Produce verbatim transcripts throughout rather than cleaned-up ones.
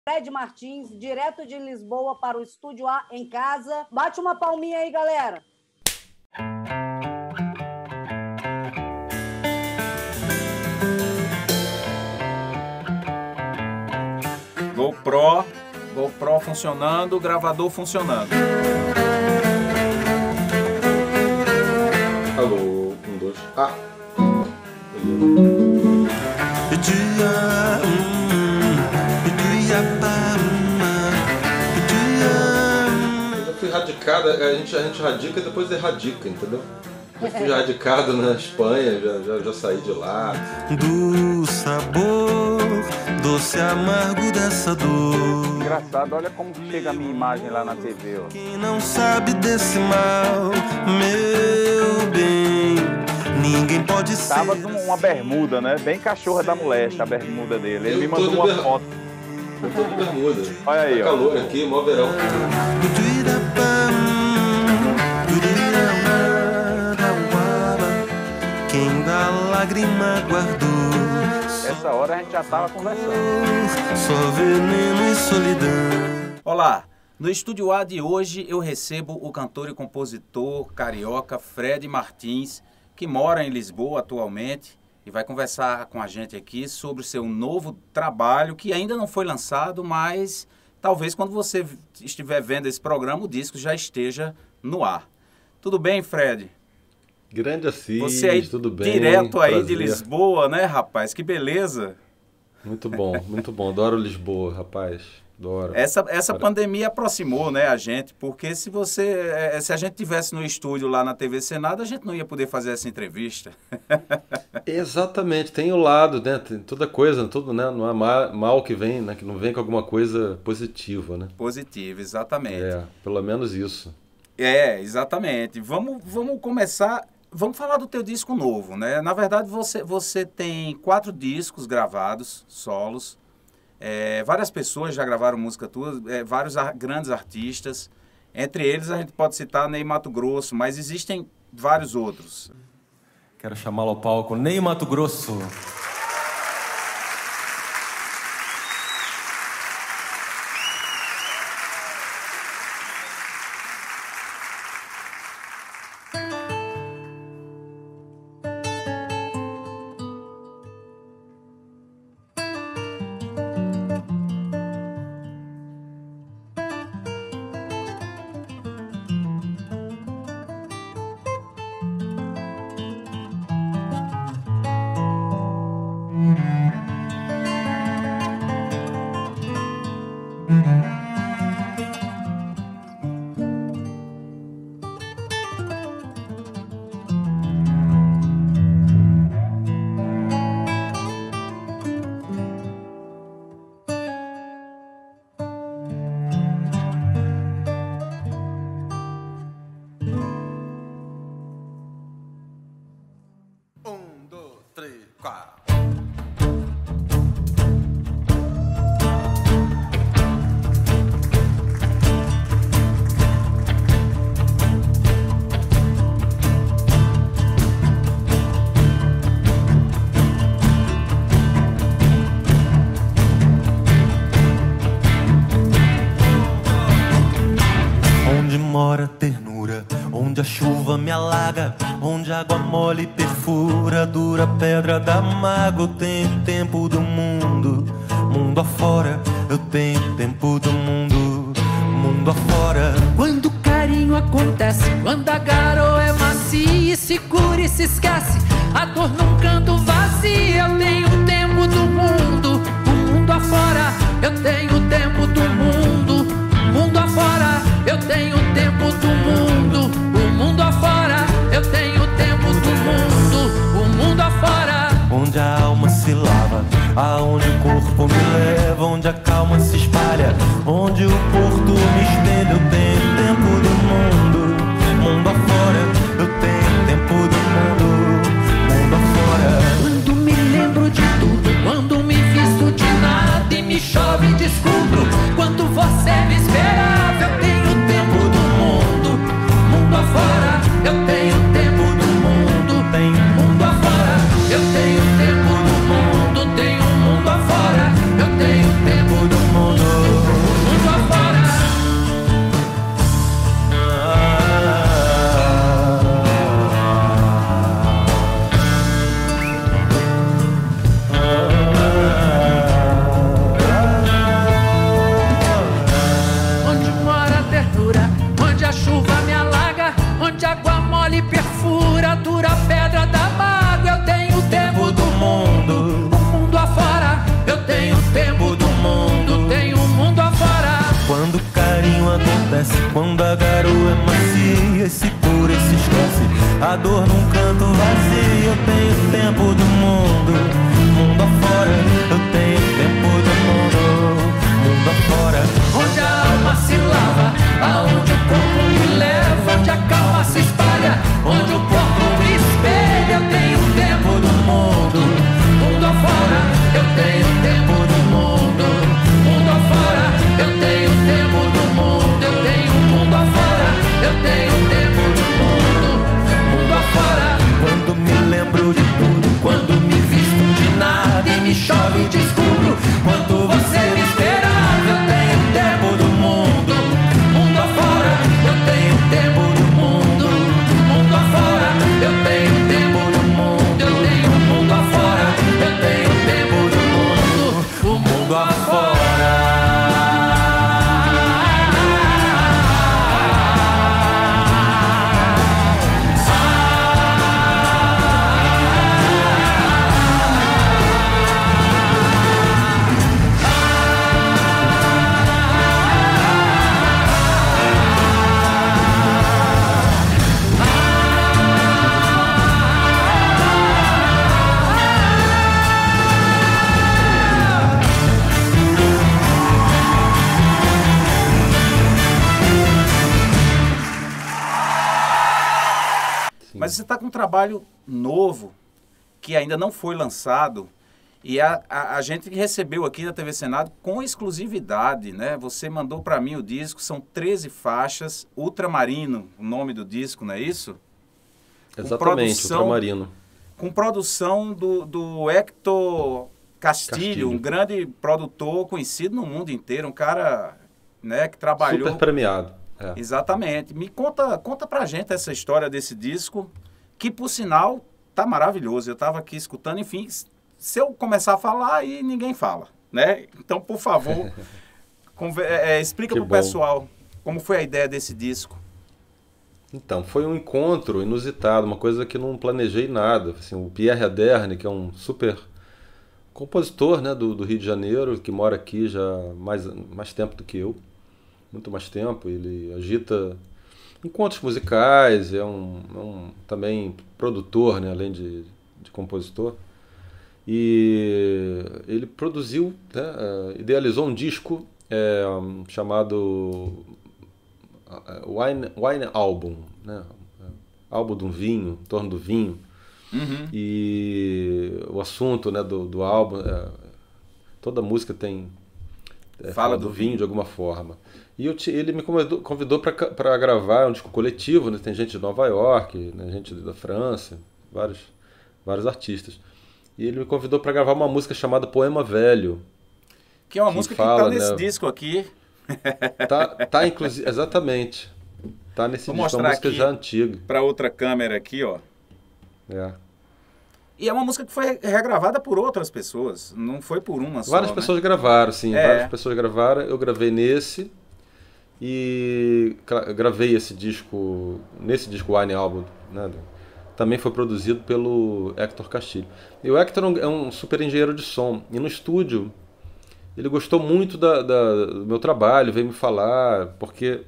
Fred Martins, direto de Lisboa para o Estúdio A em casa. Bate uma palminha aí, galera. GoPro, GoPro funcionando, gravador funcionando. Alô, um, dois, ah. Eu já fui radicado, a gente, a gente radica e depois erradica, entendeu? Eu fui radicado na Espanha, já, já, já saí de lá. Do sabor doce amargo dessa dor. Engraçado, olha como chega a minha imagem lá na T V, ó. Quem não sabe desse mal, meu bem, ninguém pode ser. Tava numa bermuda, né? Bem cachorra da moleste, a bermuda dele. Ele Eu me mandou uma ber... foto. Eu tô de bermuda. Olha aí, tá ó. calor aqui, mó verão. Quem da lágrima guardou. Essa hora a gente já tava conversando. Só veneno e solidão. Olá, no Estúdio A de hoje eu recebo o cantor e compositor carioca Fred Martins, que mora em Lisboa atualmente e vai conversar com a gente aqui sobre o seu novo trabalho, que ainda não foi lançado, mas talvez quando você estiver vendo esse programa o disco já esteja no ar. Tudo bem, Fred? Grande Assis, Você aí, tudo bem? direto aí Prazer. de Lisboa, né, rapaz? Que beleza! Muito bom, muito bom. Adoro Lisboa, rapaz. Adoro. Essa, essa pandemia aproximou, né, a gente, porque se você, se a gente tivesse no estúdio lá na T V Senado, a gente não ia poder fazer essa entrevista. Exatamente, tem o lado, né? Tem toda coisa, tudo, né? Não é mal que vem, né? Que não vem com alguma coisa positiva, né? Positivo, exatamente. É, pelo menos isso. É, exatamente. Vamos, vamos começar. Vamos falar do teu disco novo, né? Na verdade, você, você tem quatro discos gravados, solos. É, várias pessoas já gravaram música tua, é, vários ar, grandes artistas. Entre eles a gente pode citar Ney Matogrosso, mas existem vários outros. Quero chamá-lo ao palco, Ney Matogrosso. Onde a chuva me alaga, onde a água mole perfura, dura pedra da mágoa. Eu tenho tempo do mundo, mundo afora. Eu tenho tempo do mundo, mundo afora. Quando o carinho acontece, quando a garoa é macia e segura e se esquece, a dor num canto vazia. Eu tenho tempo do mundo, o mundo afora. Eu tenho tempo do mundo, mundo afora. Eu tenho tempo do mundo, o mundo afora. Eu tenho tempo do mundo, o mundo afora. Onde a alma se lava, aonde o corpo me leva, onde a calma se espalha, onde o porto me estende. Eu tenho tempo do mundo, mundo afora. Eu tenho tempo do mundo, mundo afora. Quando me lembro de tudo, quando me visto de nada e me chove de escuro, quando você me esperava, eu tenho tempo do mundo, mundo afora. Eu tenho tempo do mundo, tenho mundo afora. Eu tenho tempo do mundo, tenho mundo afora. Eu tenho tempo do mundo. Quando o carinho acontece, quando a garoa é macia, se cura e se esquece, a dor num canto vazio. Eu tenho tempo do mundo, mundo afora. Eu tenho tempo do mundo, mundo afora. Onde a alma se lava, aonde o corpo me leva, onde a calma se espalha, onde o corpo me espelha. Eu tenho tempo do mundo, mundo afora. Eu tenho tempo do mundo, mundo afora. Eu tenho tempo do mundo, eu tenho mundo afora. Eu tenho tempo do mundo, mundo afora. Quando me lembro de tudo, Quando me visto de nada e me chove e descubro quanto você me esperava. Eu tenho tempo do mundo, mundo afora. Eu tenho tempo do mundo, mundo afora. Eu tenho tempo do mundo, eu tenho mundo afora. Eu tenho tempo do mundo, o mundo afora. Mas você está com um trabalho novo, que ainda não foi lançado, e a, a, a gente recebeu aqui da T V Senado com exclusividade, né? Você mandou para mim o disco, são treze faixas, Ultramarino, o nome do disco, não é isso? Exatamente, produção- Ultramarino. Com produção do, do Hector Castilho, Castilho. um grande produtor conhecido no mundo inteiro, um cara, né, que trabalhou... Super premiado. É. Exatamente. Me conta, conta pra gente essa história desse disco, que por sinal tá maravilhoso. Eu tava aqui escutando, enfim, se eu começar a falar, aí ninguém fala, né? Então, por favor, conver- é, explica Que pro bom. pessoal como foi a ideia desse disco. Então, foi um encontro inusitado, uma coisa que não planejei nada. Assim, o Pierre Aderne, que é um super compositor, né, do, do Rio de Janeiro, que mora aqui já há mais, mais tempo do que eu, muito mais tempo. Ele agita encontros musicais, é um, é um também produtor, né, além de, de compositor. E ele produziu, né, eh, idealizou um disco eh, um, chamado eh, Wine, Wine Album, né, álbum de um vinho, em torno do vinho. Uhum. E o assunto, né, do, do álbum, é, toda música tem é, Fala fala do do vinho de alguma forma. E eu te- ele me convidou, convidou para gravar um disco coletivo, né? Tem gente de Nova York, né? Gente da França, vários, vários artistas. E ele me convidou para gravar uma música chamada Poema Velho. Que é uma Que música fala, que tá nesse né? disco aqui. Tá, tá inclusive, exatamente. Tá nesse Vou disco, é uma mostrar música aqui. já antiga. Para outra câmera aqui, ó. É. E é uma música que foi regravada por outras pessoas, não foi por uma só. Várias né? pessoas gravaram, sim. É. Várias pessoas gravaram. Eu gravei nesse. E gra- gravei esse disco, nesse disco Wine Album, né? Também foi produzido pelo Hector Castilho. E o Hector é um- é um super engenheiro de som. E no estúdio, ele gostou muito da, da- do meu trabalho, veio me falar, porque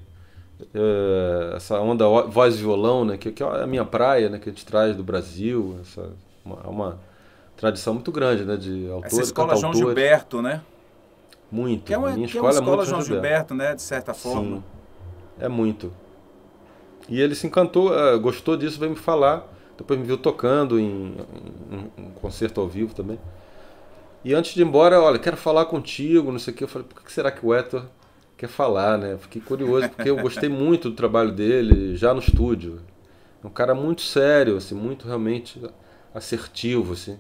é, essa onda ó- voz e violão, né? Que, que é a minha praia, né? Que a gente traz do Brasil. Essa, uma, é uma tradição muito grande, né? De autores, Essa escola João cantautores. Gilberto, né? Muito. Que é uma, A minha que é uma escola é escola muito João Gilberto. Gilberto, né? De certa forma. Sim, é muito. E ele se encantou, eh, gostou disso, veio me falar. Depois me viu tocando em, em- em um concerto ao vivo também. E antes de ir embora, olha, quero falar contigo, não sei o que. Eu falei, por que será que o Hector quer falar, né? Fiquei curioso, porque eu gostei muito do trabalho dele já no estúdio. É um cara muito sério, assim, muito realmente assertivo, assim.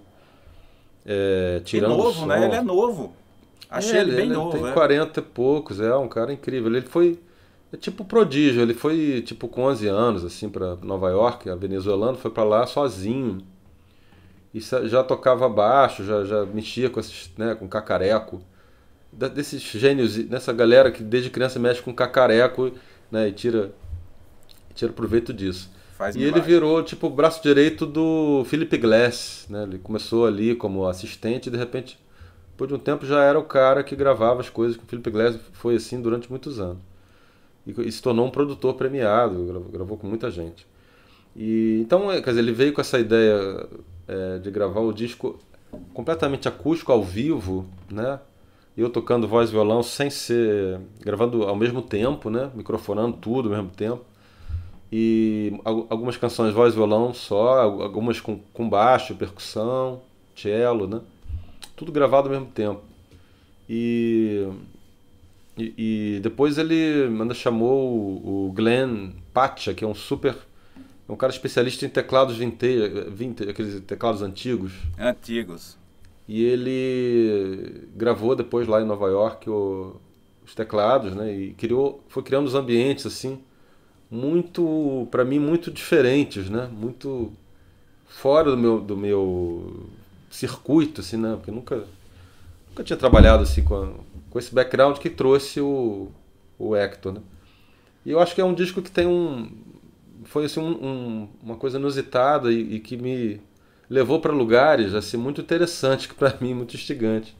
É, E tirando o novo, som. né? Ele é novo. Achei ele, bem novo, tem né? quarenta e poucos, é um cara incrível. Ele foi é tipo prodígio, ele foi tipo com onze anos assim para Nova York, a venezuelano, foi para lá sozinho. E sa- já tocava baixo, já, já mexia com esses, né, com cacareco. Da- Desses gênios, dessa galera que desde criança mexe com cacareco, né, e tira tira proveito disso. Faz E ele milagre. virou tipo o braço direito do Philip Glass, né? Ele começou ali como assistente e de repente depois de um tempo já era o cara que gravava as coisas, que o Philip Glass foi assim durante muitos anos. E, e se tornou um produtor premiado, gravou, gravou com muita gente. E, então, quer dizer, ele veio com essa ideia é, de gravar o disco completamente acústico, ao vivo, né? E eu tocando voz e violão sem ser... gravando ao mesmo tempo, né? Microfonando tudo ao mesmo tempo. E algumas canções voz e violão só, algumas com, com baixo, percussão, cello, né? Tudo gravado ao mesmo tempo. E, e, e depois ele ainda chamou o, o Glenn Pacha, que é um super... é um cara especialista em teclados vintage, vintage, aqueles teclados antigos. Antigos. E ele gravou depois lá em Nova York o, os teclados, né? E criou, foi criando os ambientes assim, muito, para mim, muito diferentes, né? Muito fora do meu, do meu circuito, assim, né? Porque eu nunca, nunca tinha trabalhado assim com, a, com esse background que trouxe o, o Hector, né? E eu acho que é um disco que tem um... foi assim, um, um, uma coisa inusitada e, e que me levou para lugares assim, muito interessantes, que para mim muito instigante.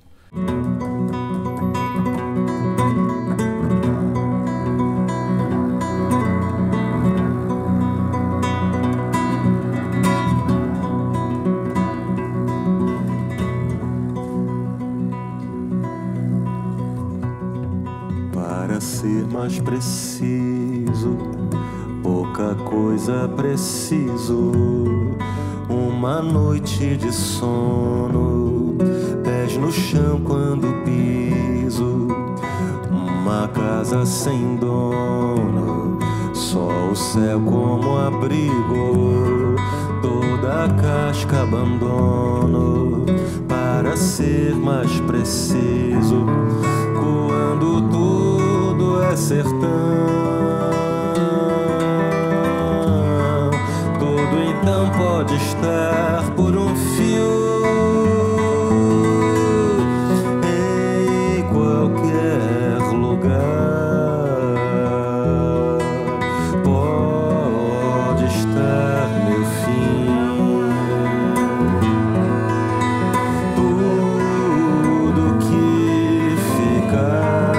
Para ser mais preciso, pouca coisa preciso. Uma noite de sono, pés no chão quando piso. Uma casa sem dono, só o céu como abrigo. Toda a casca abandono, para ser mais preciso. Quando tudo é sertão, não pode estar por um fio em qualquer lugar. Pode estar meu fim. Tudo que ficar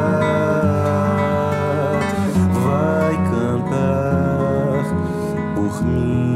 vai cantar por mim.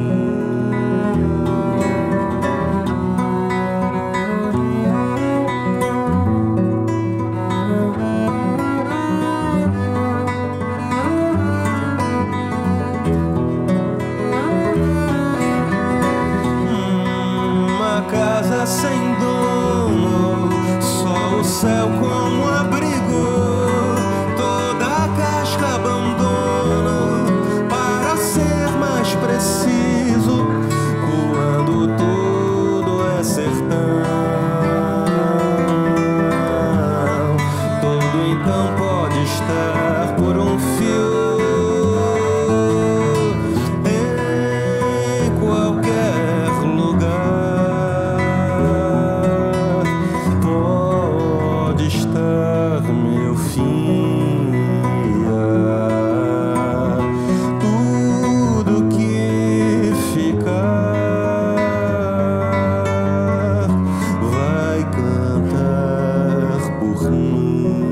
Sem dono, só o céu como abrigo. Toda a casca abandono, para ser mais preciso. Quando tudo é sertão, todo então pode estar por um fio em qualquer lugar. Meu fim, tudo que ficar vai cantar por mim.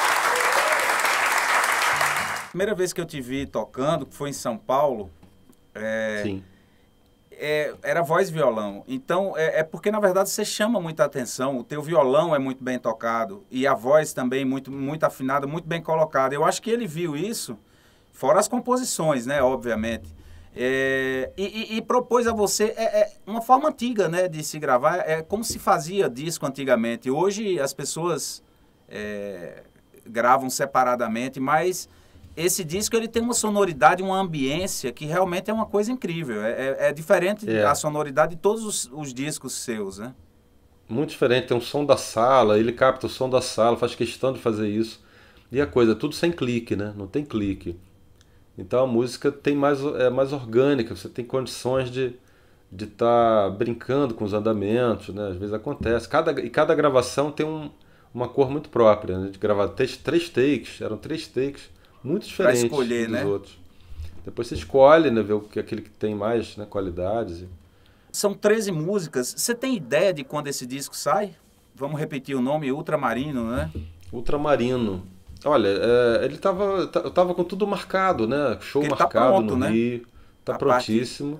Primeira vez que eu te vi tocando, que foi em São Paulo, É, Sim. É, era voz e violão. Então, é, é porque, na verdade, você chama muita atenção. O teu violão é muito bem tocado e a voz também muito, muito afinada, muito bem colocada. Eu acho que ele viu isso, fora as composições, né? Obviamente. É, e, e, e propôs a você é, é uma forma antiga, né, de se gravar. É como se fazia disco antigamente. Hoje, as pessoas é, gravam separadamente, mas... Esse disco ele tem uma sonoridade, uma ambiência que realmente é uma coisa incrível. É, é, é diferente É. da sonoridade de todos os, os discos seus, né? Muito diferente, tem um som da sala, ele capta o som da sala, faz questão de fazer isso. E a coisa, tudo sem clique, né? Não tem clique. Então a música tem mais, é mais orgânica, você tem condições de de estar brincando com os andamentos, né? Às vezes acontece. Cada, e cada gravação tem um, uma cor muito própria, né? De gravar três, três takes, eram três takes. Muito diferente escolher, dos né? outros. Depois você escolhe, né, ver o que aquele que tem mais, né, qualidades. São treze músicas. Você tem ideia de quando esse disco sai? Vamos repetir o nome, Ultramarino, né? Ultramarino. Olha, é, ele tava, eu tava com tudo marcado, né? Show Porque ele tá marcado pronto, no né? Rio. Tá A prontíssimo.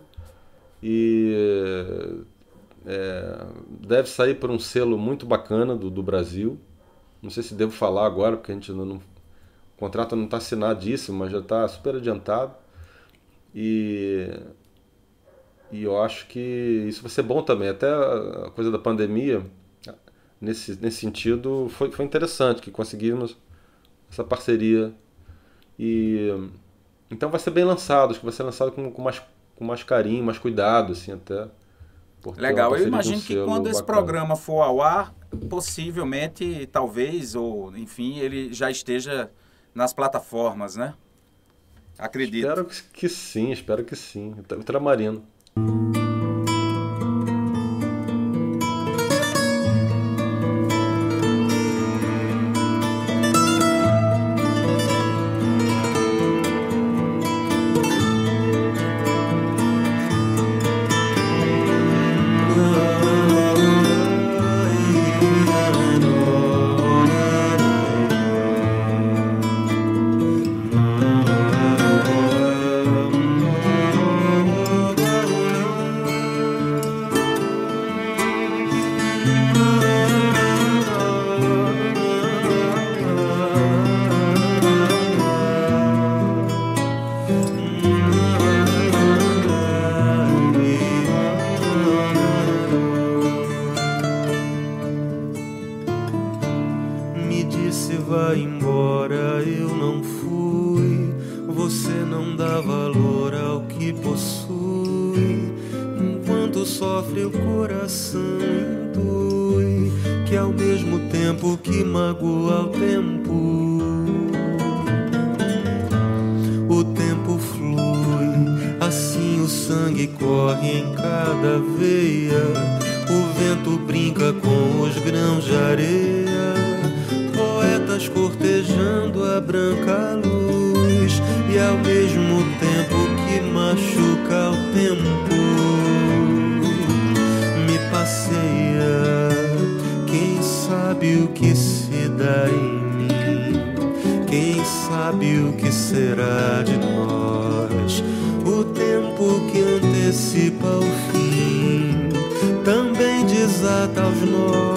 E é, deve sair por um selo muito bacana do, do Brasil. Não sei se devo falar agora, porque a gente ainda não... O contrato não está assinadíssimo, mas já está super adiantado. E, e eu acho que isso vai ser bom também. Até a coisa da pandemia, nesse, nesse sentido, foi, foi interessante que conseguimos essa parceria. E, então vai ser bem lançado, acho que vai ser lançado com, com, mais, com mais carinho, mais cuidado, assim, até. por ter uma Legal. Eu parceria com um imagino que selo quando esse bacana. programa for ao ar, possivelmente, talvez, ou enfim, ele já esteja nas plataformas, né? Acredito. Espero que, que sim, espero que sim. Ultramarino. Me disse vai embora, eu não fui. Você não dá valor ao que possui. Enquanto sofre o coração intui que ao mesmo tempo que magoa o tempo, o tempo flui. Assim o sangue corre em cada veia. O vento brinca com os grãos de areia. Poetas cortejando a branca luz. E ao mesmo tempo que machuca o tempo, me passeia. Quem sabe o que se dá em mim? Quem sabe o que será de nós? O tempo que antecipa o fim também desata os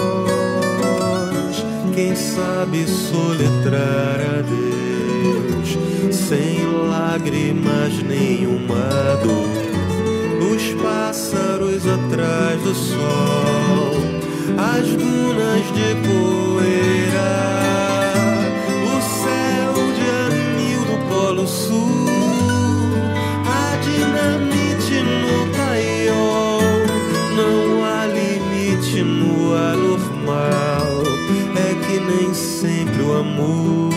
nós. Quem sabe soletrar adeus sem lágrimas nenhuma dor. Os pássaros atrás do sol, as dunas de poeira, o céu de anil do Polo Sul, a dinamite no paiol. Não há limite no anormal. É que nem sempre o amor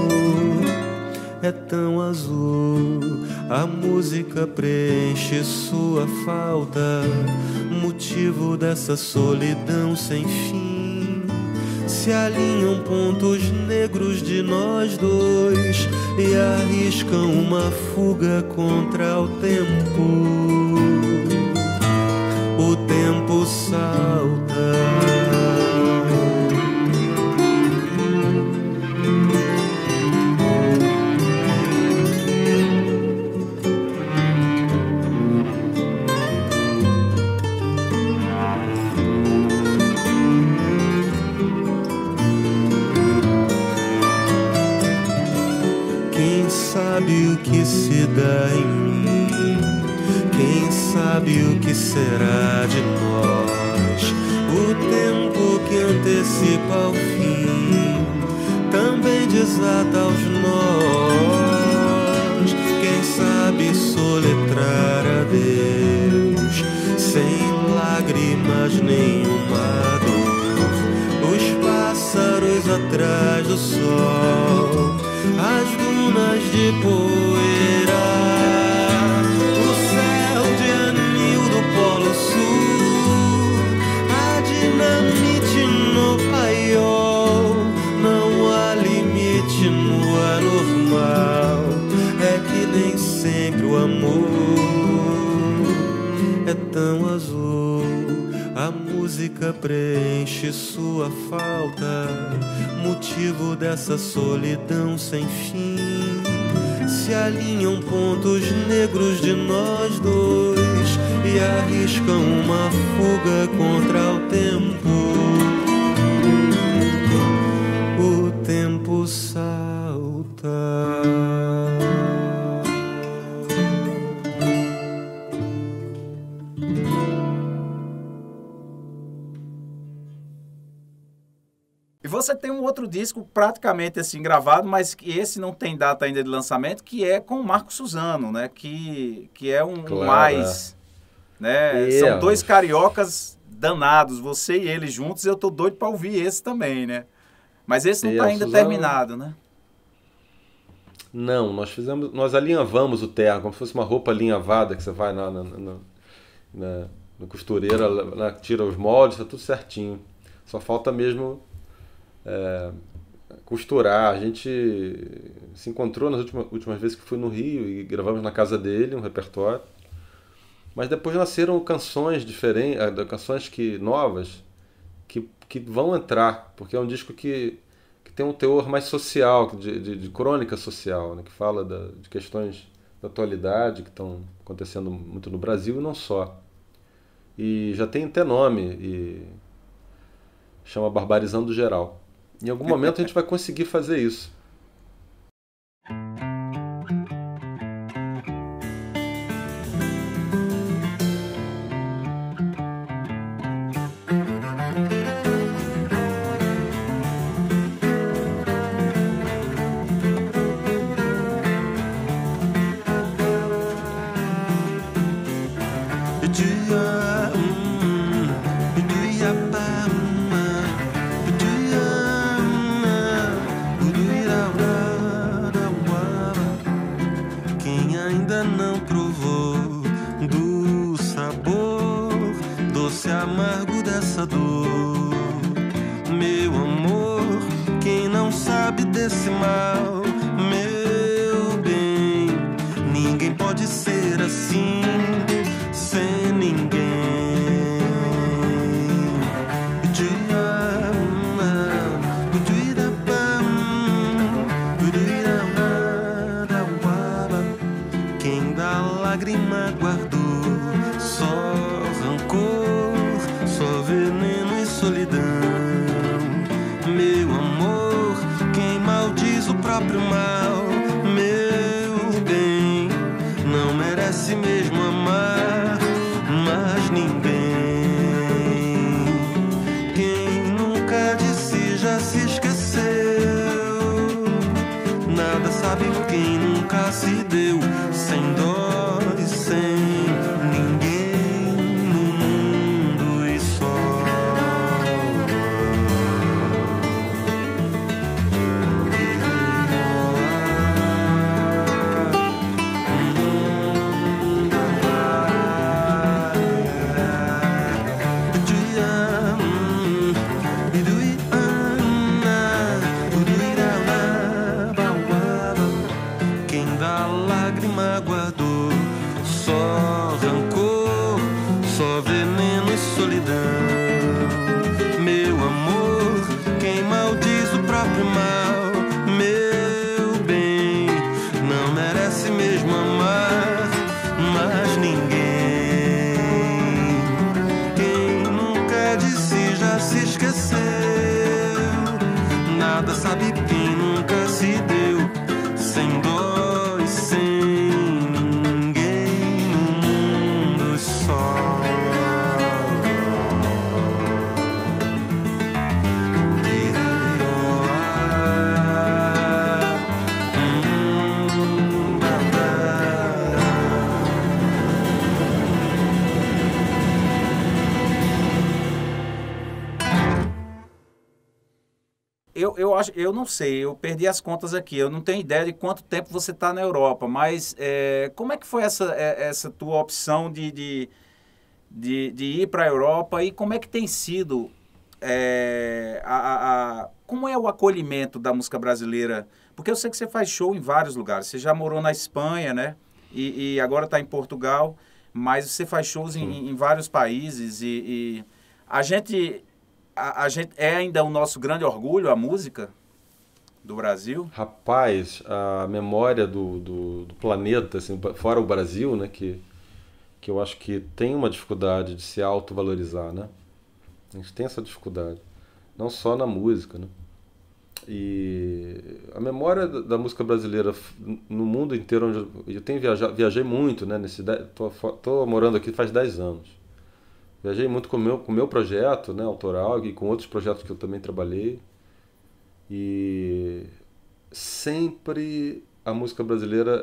é tão azul. A música preenche sua falta, motivo dessa solidão sem fim. Se alinham pontos negros de nós dois e arriscam uma fuga contra o tempo. O tempo salta. será de nós? O tempo que antecipa o fim também desata os nós. Quem sabe soletrar a Deus sem lágrimas nenhuma dor? Os pássaros atrás do sol, as dunas de poeira, o céu de anil do Polo Sul, a dinamite no paiol. Não há limite no anormal, é que nem sempre o amor é tão azul. A música preenche sua falta, motivo dessa solidão sem fim. Se alinham pontos negros de nós dois e arriscam uma fuga contra o tempo. O tempo salta. E você tem um outro disco praticamente assim gravado, mas que esse não tem data ainda de lançamento, que é com o Marco Suzano, né? Que, que é um Claro, mais... Né? É. São dois cariocas danados, você e ele juntos, eu tô doido para ouvir esse também, né? Mas esse não É, tá o ainda Suzano- terminado, né? Não, nós fizemos, nós alinhavamos o terno, como se fosse uma roupa alinhavada que você vai na, na, na, na, na costureira, na, tira os moldes, tá tudo certinho. Só falta mesmo é, costurar. A gente se encontrou nas últimas, últimas vezes que fui no Rio e gravamos na casa dele um repertório. Mas depois nasceram canções diferentes, canções que, novas que, que vão entrar, porque é um disco que, que tem um teor mais social, de, de, de crônica social, né? Que fala da, de questões da atualidade que estão acontecendo muito no Brasil e não só. E já tem até nome, e chama Barbarizando Geral. Em algum momento a gente vai conseguir fazer isso. Quem ainda não provou do sabor doce amargo dessa dor, meu amor, quem não sabe desse mal, meu bem, ninguém pode ser assim sem ninguém. Quem da lágrima guardou só rancor, só veneno e solidão, meu amor, quem maldiz o próprio mal, meu bem, não merece mesmo amar mais ninguém. Quem nunca de si já se esqueceu, nada sabe quem nunca se deu, sem dó e sem ninguém no mundo e só. Quem da lágrima guardou só rancor, só veneno e solidão, meu amor, quem maldiz o próprio mal, meu bem, não merece mesmo amar mais ninguém. Quem nunca de si já se esqueceu, nada sabe quem nunca se deu, sem dó e sem ninguém no mundo só. eu, eu, acho, eu não sei, eu perdi as contas aqui, eu não tenho ideia de quanto tempo você está na Europa, mas é, como é que foi essa, essa tua opção de, de, de, de ir para a Europa e como é que tem sido, é, a, a, a, como é o acolhimento da música brasileira? Porque eu sei que você faz show em vários lugares, você já morou na Espanha, né? E, e agora está em Portugal, mas você faz shows em, em vários países e, e a gente... A, a gente é ainda o nosso grande orgulho, a música do Brasil? Rapaz, a memória do, do, do planeta, assim, fora o Brasil, né, que, que eu acho que tem uma dificuldade de se autovalorizar, né? A gente tem essa dificuldade, não só na música, né? E a memória da, da música brasileira no mundo inteiro, onde eu tenho viajado, viajei muito, né? Nesse, tô, tô morando aqui faz dez anos. Viajei muito com o meu, com o meu projeto, né, autoral, e com outros projetos que eu também trabalhei. E sempre a música brasileira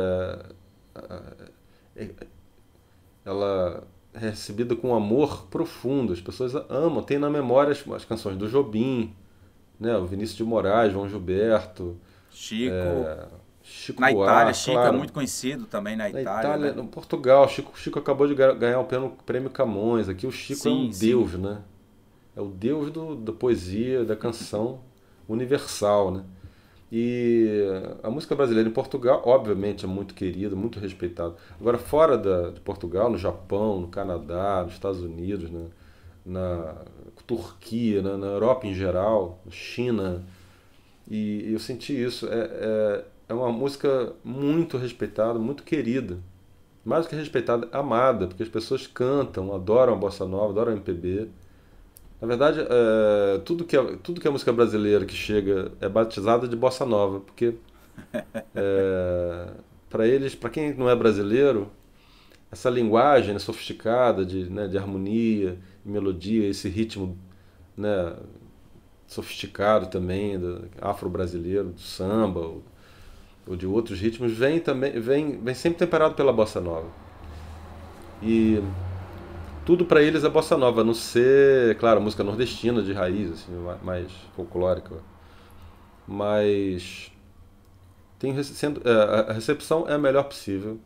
é, é, ela é recebida com um amor profundo. As pessoas amam, tem na memória as, as canções do Jobim, né, o Vinícius de Moraes, João Gilberto, Chico... É, Chico na Buarque, Itália, Chico claro. É muito conhecido também na, na Itália. Itália, né? No Portugal, Chico, Chico acabou de ganhar o prêmio Camões. Aqui o Chico sim, é um sim. deus, né? É o deus do, da poesia, da canção universal, né? E a música brasileira em Portugal, obviamente, é muito querida, muito respeitada. Agora, fora da, de Portugal, no Japão, no Canadá, nos Estados Unidos, né? na Turquia, né? Na Europa em geral, na China, e eu senti isso. É, é, é uma música muito respeitada, muito querida. Mais do que respeitada, amada, porque as pessoas cantam, adoram a bossa nova, adoram a M P B. Na verdade, é, tudo, que é, tudo que é música brasileira que chega é batizada de bossa nova, porque é, para eles, para quem não é brasileiro, essa linguagem, né, sofisticada de, né, de harmonia, melodia, esse ritmo, né, sofisticado também, do afro-brasileiro, do samba, ou, ou de outros ritmos, vem, também, vem, vem sempre temperado pela bossa nova. E tudo para eles é bossa nova, a não ser, claro, música nordestina de raiz, assim, mais folclórica. Mas tem, sendo, a recepção é a melhor possível.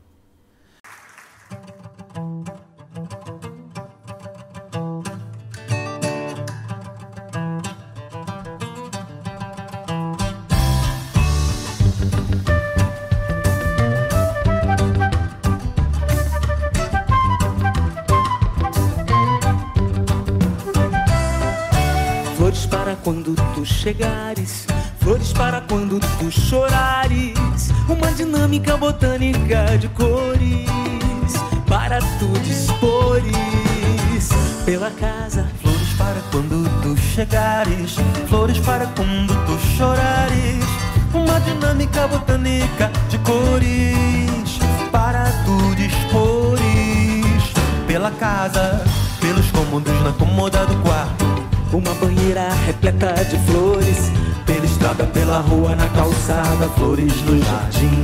Quando tu chegares, flores para quando tu chorares, uma dinâmica botânica de cores para tu dispores pela casa. Flores para quando tu chegares, flores para quando tu chorares, uma dinâmica botânica de cores para tu dispores pela casa, pelos cômodos na cômoda do quarto. Uma banheira repleta de flores, pela estrada, pela rua, na calçada, flores no jardim.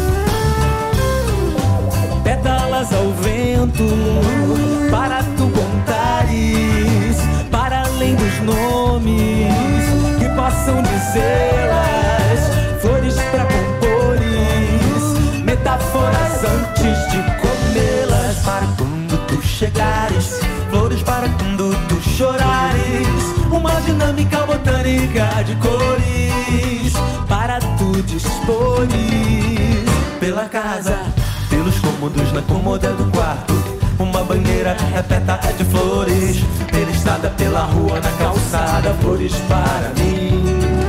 Pétalas ao vento, para tu contares, para além dos nomes que possam dizê-las. Flores pra compores, metáforas antes de comê-las. Para quando tu chegares, flores para quando tu chorares, uma dinâmica botânica de cores para tu dispores pela casa, pelos cômodos na cômoda do quarto, uma banheira repleta de flores, pela estrada, pela rua, na calçada, flores para mim.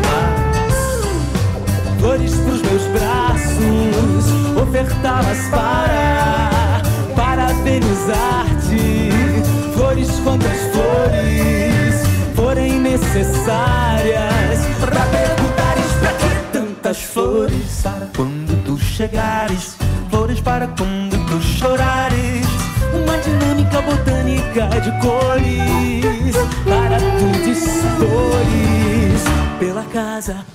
Flores pros meus braços, ofertá-las para parabenizar-te. Flores quantas flores forem necessárias pra perguntares pra que tantas flores. Para quando tu chegares, flores para quando tu chorares, uma dinâmica botânica de cores para tu dispores pela casa.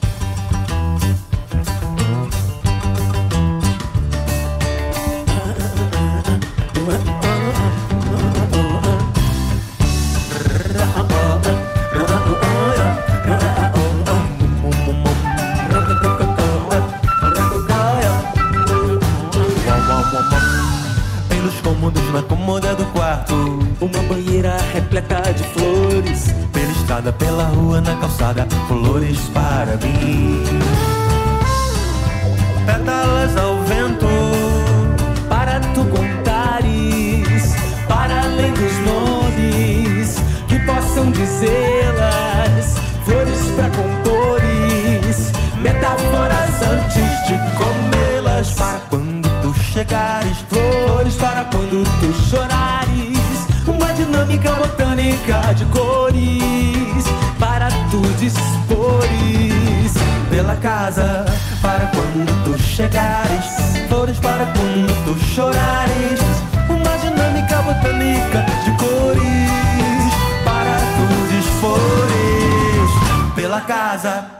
estrada repleta de flores. Pela estrada, pela rua, na calçada, flores para mim. Pétalas ao vento, para tu contares, para além dos nomes que possam dizê-las, flores pra compores, metáforas antes de comê-las. Para quando tu chegares, flores para quando tu chorares, uma dinâmica botânica de cores para tu dispores. Pela casa, para quando tu chegares, flores para quando tu chorares, uma dinâmica botânica de cores para tu dispores. Pela casa.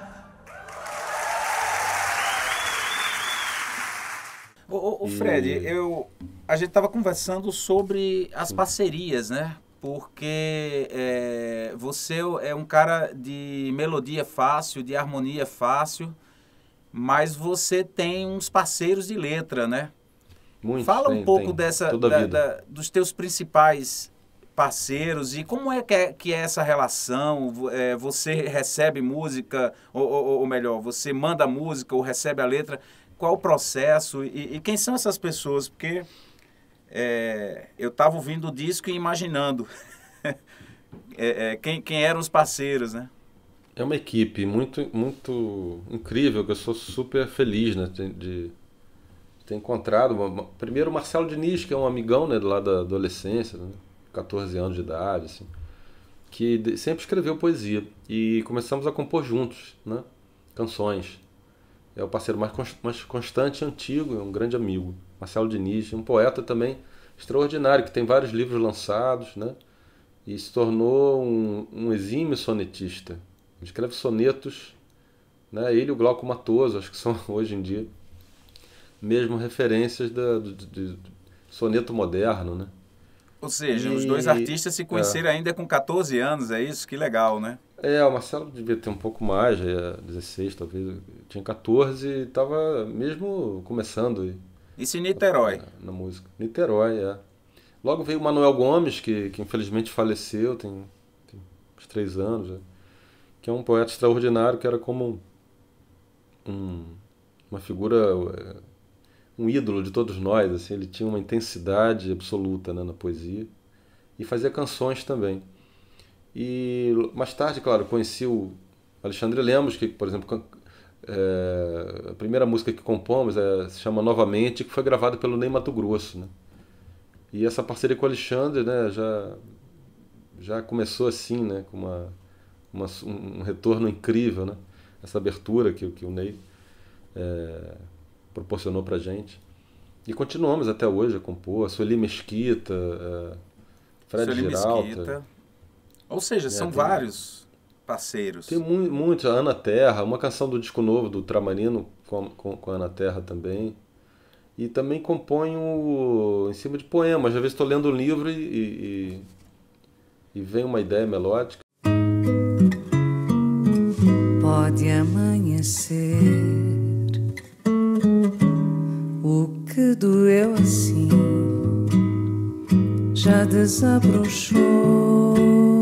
Ô, ô, Fred, eu, a gente estava conversando sobre as parcerias, né? Porque é, você é um cara de melodia fácil, de harmonia fácil, mas você tem uns parceiros de letra, né? Muito, Fala tem, um pouco tem. dessa, Toda a da, vida. da, dos teus principais parceiros e como é que é, que é essa relação. É, você recebe música, ou, ou, ou melhor, você manda música ou recebe a letra. Qual o processo e, e quem são essas pessoas? Porque é, eu estava ouvindo o disco e imaginando é, é, quem, quem eram os parceiros, né? É uma equipe muito, muito incrível, que eu sou super feliz, né, de, de ter encontrado. Uma, uma, primeiro o Marcelo Diniz, que é um amigão, né, lá da adolescência, né, catorze anos de idade, assim, que de, sempre escreveu poesia. E começamos a compor juntos, né, canções. É o parceiro mais, const, mais constante e antigo, é um grande amigo. Marcelo Diniz, um poeta também extraordinário, que tem vários livros lançados, né, e se tornou um, um exímio sonetista. Ele escreve sonetos, né? Ele e o Glauco Matoso, acho que são hoje em dia mesmo referências da, do, do, do soneto moderno, né? Ou seja, e, os dois artistas se conheceram é. ainda com catorze anos, é isso? Que legal, né? É, o Marcelo devia ter um pouco mais, já dezesseis talvez, eu tinha catorze e estava mesmo começando. Isso em Niterói? Na, na música. Niterói, é. Logo veio o Manuel Gomes, que, que infelizmente faleceu, tem, tem uns três anos, já. Que é um poeta extraordinário, que era como um, uma figura, um ídolo de todos nós, assim. Ele tinha uma intensidade absoluta, né, na poesia e fazia canções também. E mais tarde, claro, conheci o Alexandre Lemos, que, por exemplo, é, a primeira música que compomos é, se chama Novamente, que foi gravada pelo Ney Matogrosso, né? E essa parceria com o Alexandre, né, já, já começou assim, né, com uma Uma, um retorno incrível, né? Essa abertura que, que o Ney é, proporcionou pra gente. E continuamos até hoje a compor. A Sueli Mesquita, é, Fred Sueli Giralta. Mesquita. Ou seja, é, são tem, vários parceiros. Tem mu muitos. A Ana Terra, uma canção do disco novo do Tramanino com, com, com a Ana Terra também. E também componho em cima de poemas. Às vezes estou lendo um livro e, e, e vem uma ideia melódica. Pode amanhecer, o que doeu assim já desabrochou.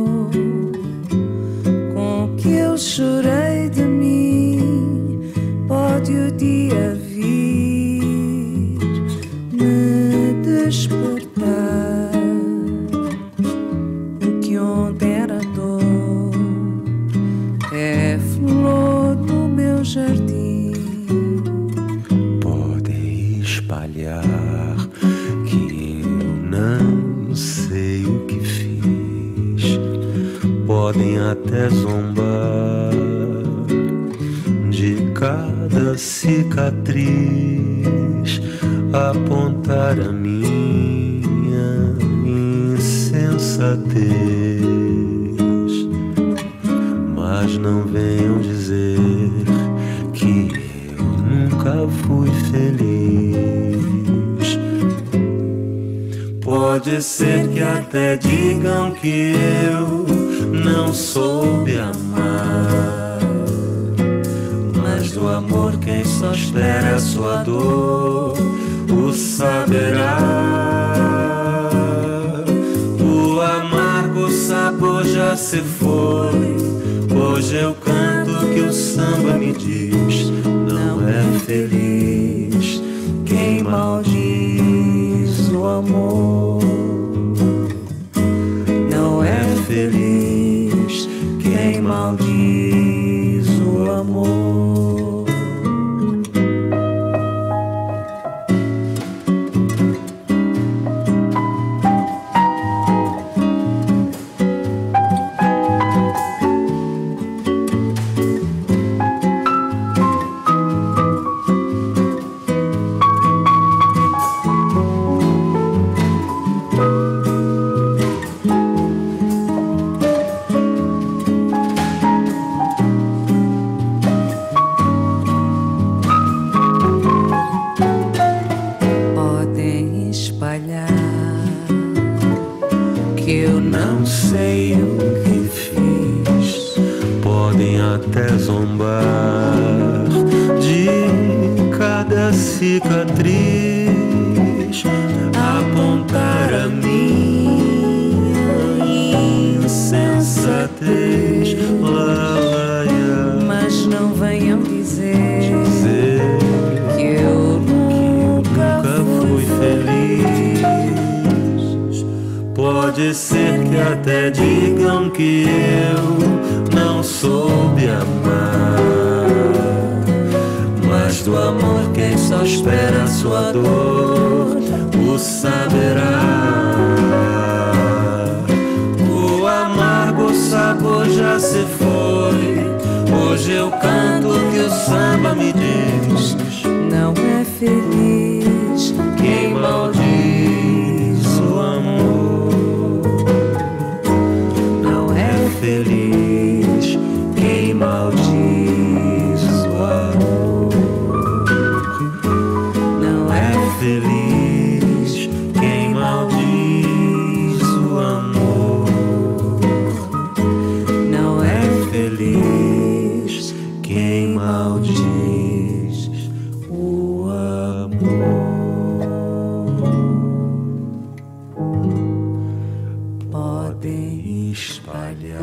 Com o que eu chorei de mim, pode o dia vir me despertar. O que ontem era dor é flor no meu jardim. Podem espalhar que eu não sei o que fiz. Podem até zombar de cada cicatriz, apontar a minha insensatez. Mas não venham dizer que eu nunca fui feliz. Pode ser que até digam que eu não soube amar, mas do amor quem só espera a sua dor o saberá. O amargo amargo sabor já se foi. Hoje eu canto que o samba me diz: não é feliz quem maldiz o amor. Não é feliz quem maldiz o amor. Cicatriz, apontar a minha insensatez. Lá, lá, lá. Mas não venham dizer, dizer que eu nunca, nunca fui feliz. Pode ser que até digam que eu não soube amar, mas do amor quem só espera a sua dor o saberá. O amargo sabor já se foi. Hoje eu canto que o samba me diz: não é feliz quem maldiz o amor. Não é feliz quem maldiz o amor. Feliz quem maldiz o amor. Não é feliz quem maldiz o amor. Podem espalhar.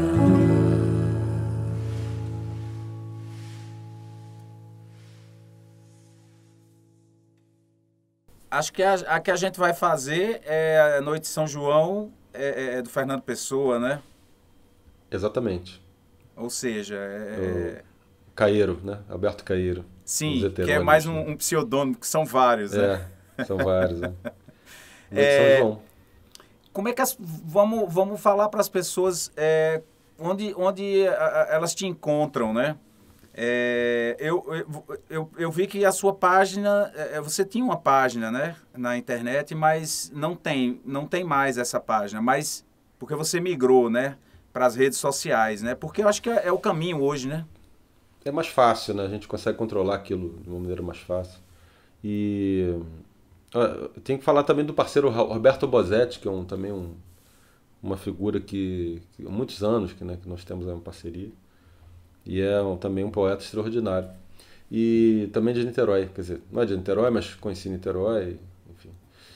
Acho que a, a que a gente vai fazer é a Noite de São João, é, é do Fernando Pessoa, né? Exatamente. Ou seja... É... Caeiro, né? Alberto Caeiro. Sim, que é mais um, um pseudônimo, que são vários, né? É, são vários, né? É, São João. Como é que as, vamos, vamos falar para as pessoas é, onde, onde a, a, elas te encontram, né? É, eu, eu, eu, eu vi que a sua página, é, você tinha uma página, né, na internet, mas não tem, não tem mais essa página, mas porque você migrou, né, para as redes sociais, né? Porque eu acho que é, é o caminho hoje, né? É mais fácil, né? A gente consegue controlar aquilo de uma maneira mais fácil. E eu tenho que falar também do parceiro Roberto Bosetti, que é um, também um, uma figura que, que há muitos anos que, né, que nós temos uma parceria. E é um, também um poeta extraordinário. E também de Niterói, quer dizer, não é de Niterói, mas conheci Niterói, enfim.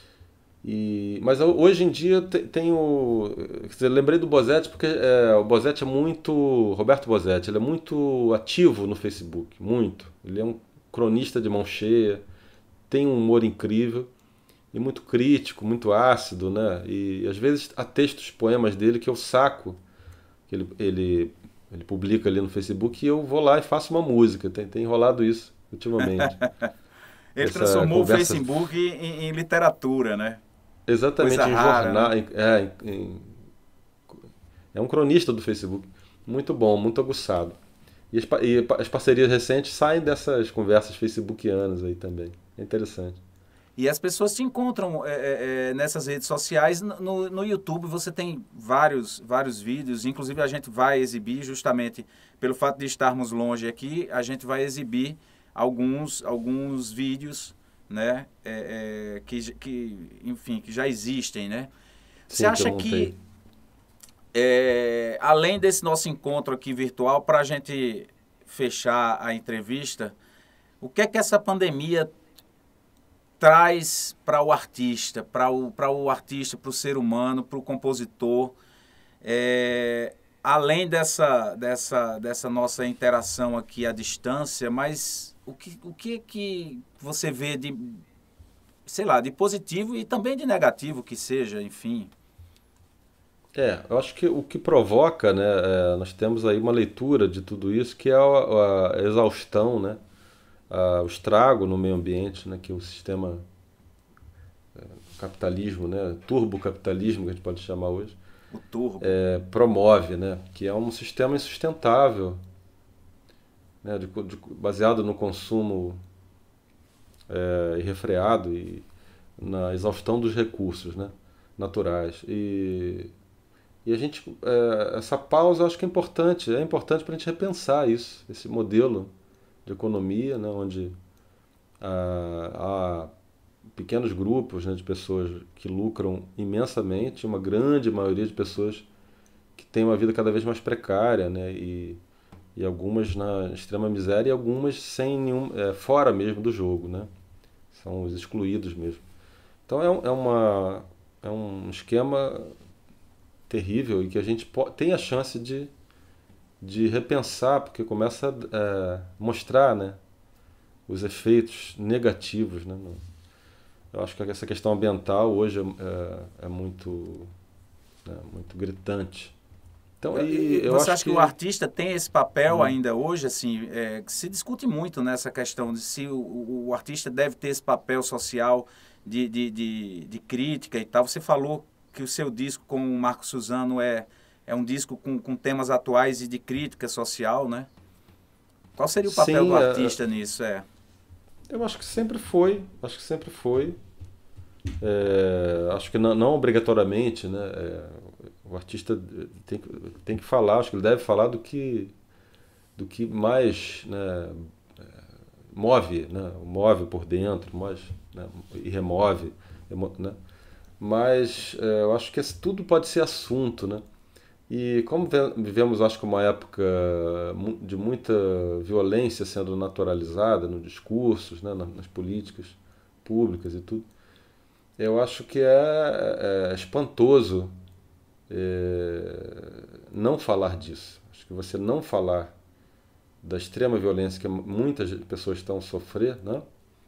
E, mas hoje em dia tem, tem o... Quer dizer, lembrei do Bosetti porque é, o Bosetti é muito... Roberto Bosetti, ele é muito ativo no Facebook, muito. Ele é um cronista de mão cheia, tem um humor incrível, e muito crítico, muito ácido, né? E às vezes há textos, poemas dele que eu saco, que ele... ele Ele publica ali no Facebook e eu vou lá e faço uma música. Tem, tem rolado isso ultimamente. Ele Essa transformou conversa... o Facebook em, em literatura, né? Exatamente, Coisa em rara, jornal. né? É, em... é um cronista do Facebook. Muito bom, muito aguçado. E as, e as parcerias recentes saem dessas conversas facebookianas aí também. É interessante. E as pessoas te encontram é, é, nessas redes sociais. No, no YouTube você tem vários, vários vídeos, inclusive a gente vai exibir, justamente pelo fato de estarmos longe aqui, a gente vai exibir alguns, alguns vídeos, né, é, é, que, que, enfim, que já existem, né? Sim, você acha que, que, é, além desse nosso encontro aqui virtual, para a gente fechar a entrevista, o que é que essa pandemia traz para o artista, para o, para o artista, para o ser humano, para o compositor, É, além dessa, dessa, dessa nossa interação aqui à distância, mas o que, o que que você vê de, sei lá, de positivo e também de negativo que seja, enfim? É, eu acho que o que provoca, né, é, nós temos aí uma leitura de tudo isso, que é a, a exaustão, né, a, o estrago no meio ambiente, né, que o sistema é, capitalismo, né, turbocapitalismo, que a gente pode chamar hoje, O turbo. é, promove, né, que é um sistema insustentável, né, de, de, baseado no consumo é, irrefreado e na exaustão dos recursos, né, naturais. E E a gente, é, essa pausa eu acho que é importante, é importante para a gente repensar isso, esse modelo de economia, né, onde há, há pequenos grupos, né, de pessoas que lucram imensamente, uma grande maioria de pessoas que têm uma vida cada vez mais precária, né, e, e algumas na extrema miséria e algumas sem nenhum, é, fora mesmo do jogo, né, são os excluídos mesmo. Então é, é, uma, é um esquema terrível e que a gente tem a chance de, de repensar, porque começa a é, mostrar, né, os efeitos negativos, né? Eu acho que essa questão ambiental hoje é, é muito, é, muito gritante. Então, e eu Você acho acha que, que o artista tem esse papel hum. ainda hoje? Assim, é, se discute muito nessa questão de se o, o artista deve ter esse papel social de, de, de, de crítica e tal. Você falou que o seu disco com o Marco Suzano é, é um disco com, com temas atuais e de crítica social, né? Qual seria o papel Sim, do artista é, nisso? É? Eu acho que sempre foi, acho que sempre foi. É, acho que não, não obrigatoriamente, né? É, o artista tem, tem que falar, acho que ele deve falar do que, do que mais, né, move, né? Move por dentro, mais, né, e remove, né? Mas é, eu acho que esse, tudo pode ser assunto, né? E como vivemos, acho que uma época de muita violência sendo naturalizada nos discursos, né, nas políticas públicas e tudo, eu acho que é, é espantoso é, não falar disso. Acho que você não falar da extrema violência que muitas pessoas estão a sofrer, né?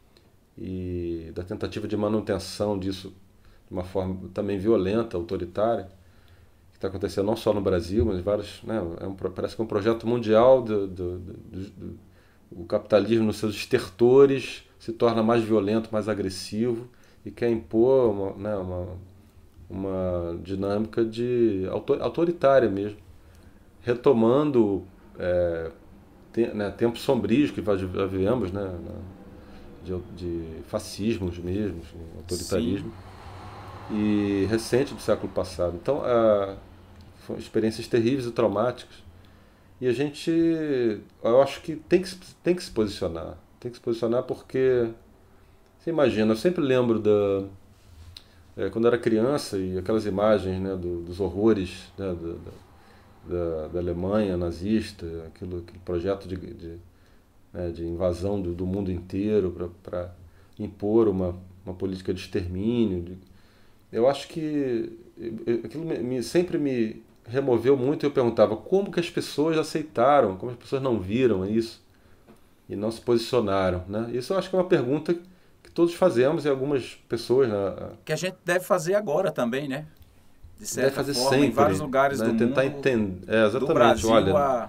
E da tentativa de manutenção disso de uma forma também violenta, autoritária, que está acontecendo não só no Brasil, mas vários, né, é um, parece que é um projeto mundial do, do, do, do, do o capitalismo nos seus estertores se torna mais violento, mais agressivo e quer impor uma, né, uma, uma dinâmica de autoritária mesmo, retomando é, tem, né, tempos sombrios que já vivemos, né, de, de fascismos mesmo, autoritarismo. Sim. E recente do século passado. Então, ah, foram experiências terríveis e traumáticas. E a gente, eu acho que tem que, tem que se posicionar. Tem que se posicionar porque, você imagina, eu sempre lembro da, é, quando eu era criança e aquelas imagens, né, do, dos horrores, né, da, da, da Alemanha nazista, aquilo, aquele projeto de, de, né, de invasão do, do mundo inteiro para impor uma, uma política de extermínio. De, eu acho que aquilo me, me, sempre me removeu muito e eu perguntava como que as pessoas aceitaram, como as pessoas não viram isso e não se posicionaram, né? Isso eu acho que é uma pergunta que todos fazemos e algumas pessoas... Né, que a gente deve fazer agora também, né? De certa deve fazer forma, sempre, em vários lugares né? do Tentar mundo, entender, é, exatamente, do Brasil olha, a...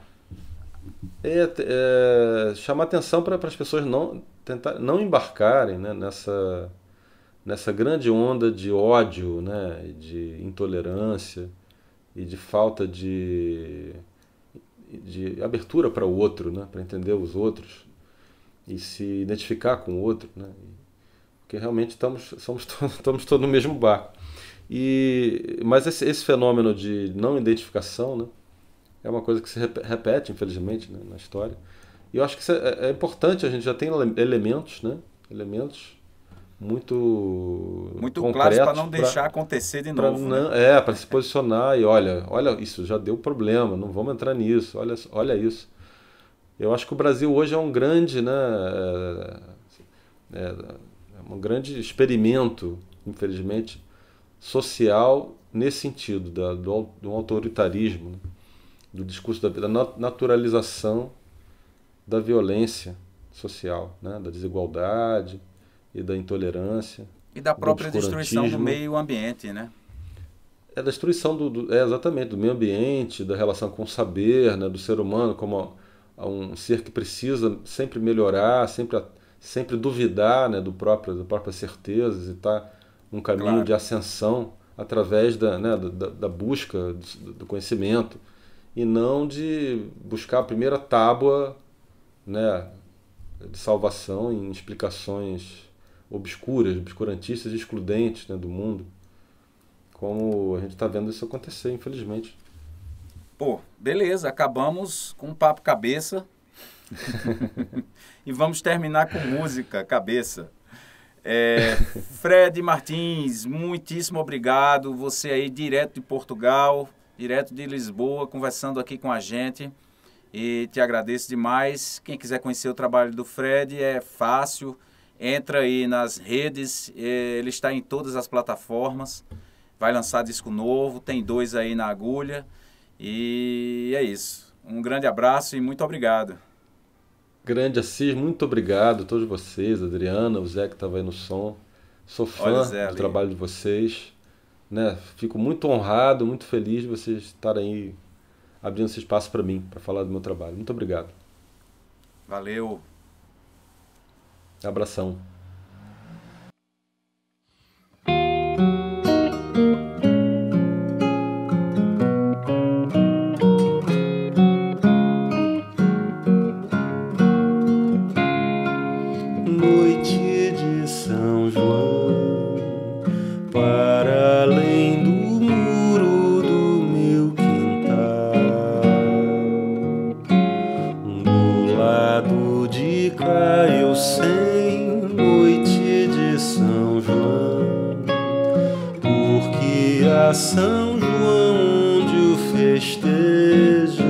é, é, chamar atenção para as pessoas não, tentar, não embarcarem, né, nessa... nessa grande onda de ódio, né, de intolerância e de falta de, de abertura para o outro, né, para entender os outros e se identificar com o outro, né, porque realmente estamos, somos, estamos todos no mesmo barco. E, mas esse, esse fenômeno de não identificação, né, é uma coisa que se repete, infelizmente, né, na história. E eu acho que isso é, é importante, a gente já tem elementos, né, elementos muito muito claros para não deixar pra, acontecer de novo. Não, né? É, para se posicionar e olha, olha, isso já deu problema, não vamos entrar nisso, olha, olha isso. Eu acho que o Brasil hoje é um grande, né, é, é um grande experimento, infelizmente, social nesse sentido, da, do, do autoritarismo, né? Do discurso da, da naturalização da violência social, né? Da desigualdade e da intolerância. E da própria destruição do meio ambiente, né? É da destruição do, do é exatamente do meio ambiente, da relação com o saber, né? Do ser humano como a, a um ser que precisa sempre melhorar, sempre sempre duvidar, né? Do próprio das próprias certezas e estar num caminho claro. De ascensão através da, né? da, da busca do, do conhecimento e não de buscar a primeira tábua, né? De salvação em explicações obscuras, obscurantistas e excludentes, né, do mundo, como a gente está vendo isso acontecer, infelizmente. Pô, beleza, acabamos com um papo cabeça e vamos terminar com música cabeça. É, Fred Martins, muitíssimo obrigado, você aí direto de Portugal, direto de Lisboa, conversando aqui com a gente, e te agradeço demais. Quem quiser conhecer o trabalho do Fred é fácil, entra aí nas redes, ele está em todas as plataformas, vai lançar disco novo, tem dois aí na agulha, e é isso. Um grande abraço e muito obrigado. Grande Assis, muito obrigado a todos vocês, Adriana, o Zé que estava aí no som. Sou fã Zé, do ali. trabalho de vocês, né? Fico muito honrado, muito feliz de vocês estarem aí abrindo esse espaço para mim, para falar do meu trabalho. Muito obrigado. Valeu. Abração. Noite de São João, para além do muro do meu quintal, do lado de cá eu sei, noite de São João, porque a São João onde o festeja,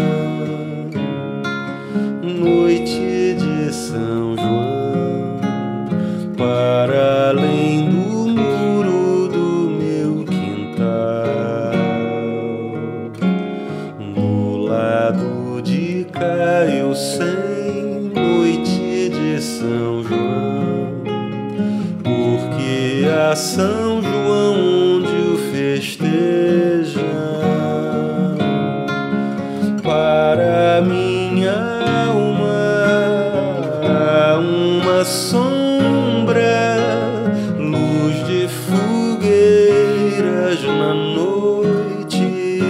noite de São João, para além do muro do meu quintal, do lado de cá eu sei, noite de São João, porque a São João onde o festeja, para minha alma uma sombra, luz de fogueiras na noite,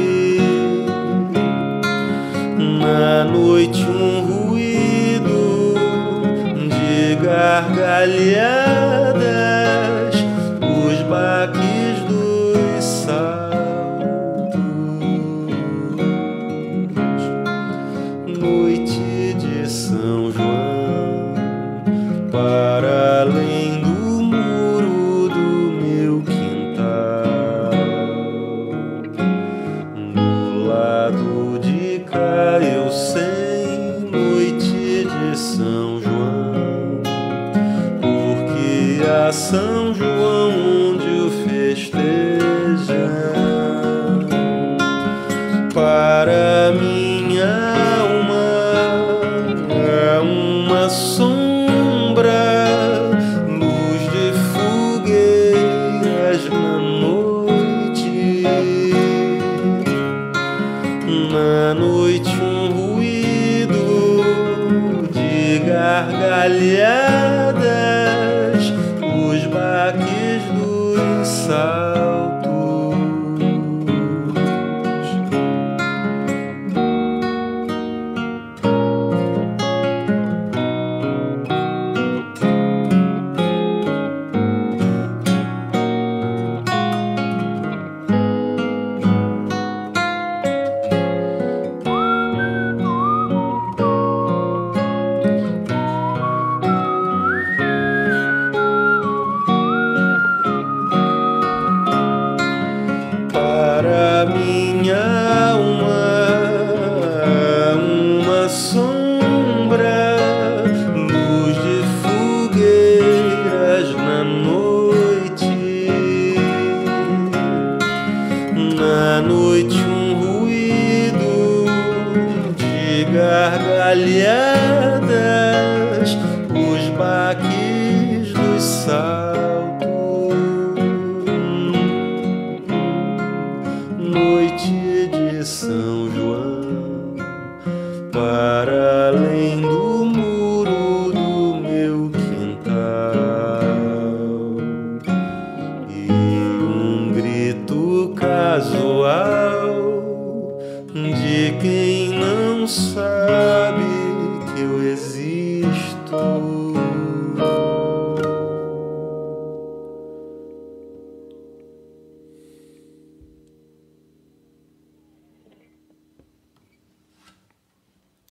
na noite um ruído de gargalhadas, os baques dos saltos, noite de São João, para além do muro do meu quintal, do lado de cá eu sei, noite de São João, porque a São João onde o festeja, para minha alma é uma sombra, luz de fogueiras na noite, na noite um ruído de gargalhadas, os baques dos saltos. talhadas, os baques dos saltos. Noite de São João, para além do muro do meu quintal, e um grito casual de quem não sabe que eu existo.